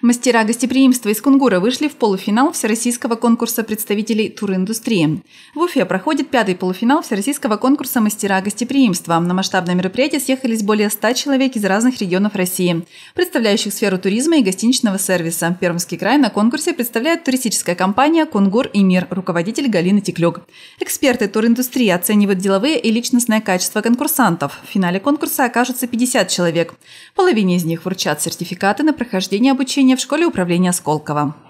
Мастера гостеприимства из Кунгура вышли в полуфинал всероссийского конкурса представителей туриндустрии. В Уфе проходит 5-й полуфинал всероссийского конкурса «Мастера гостеприимства». На масштабное мероприятие съехались более 100 человек из разных регионов России, представляющих сферу туризма и гостиничного сервиса. Пермский край на конкурсе представляет туристическая компания «Кунгур и мир», руководитель Галина Теклюк. Эксперты туриндустрии оценивают деловые и личностное качество конкурсантов. В финале конкурса окажутся 50 человек. Половине из них вручат сертификаты на прохождение обучения в школе управления Сколково.